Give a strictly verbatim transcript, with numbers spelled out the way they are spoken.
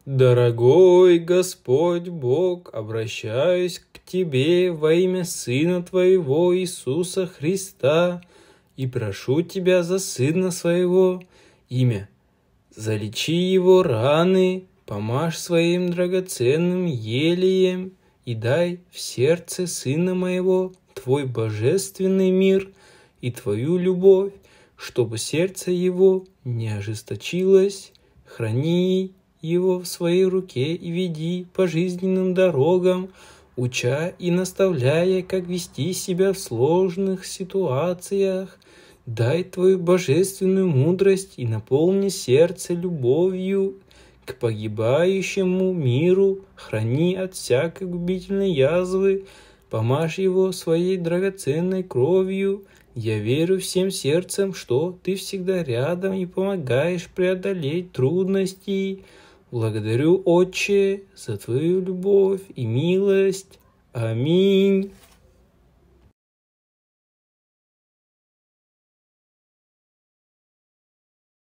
Дорогой Господь Бог, обращаюсь к Тебе во имя Сына Твоего Иисуса Христа и прошу Тебя за Сына Своего имя. Залечи Его раны, помажь Своим драгоценным елеем и дай в сердце Сына Моего Твой божественный мир и Твою любовь, чтобы сердце Его не ожесточилось. Храни Его в своей руке и веди по жизненным дорогам, уча и наставляя, как вести себя в сложных ситуациях. Дай Твою божественную мудрость и наполни сердце любовью к погибающему миру. Храни от всякой губительной язвы, помажь его своей драгоценной кровью. Я верю всем сердцем, что Ты всегда рядом и помогаешь преодолеть трудности. Благодарю, Отче, за Твою любовь и милость. Аминь.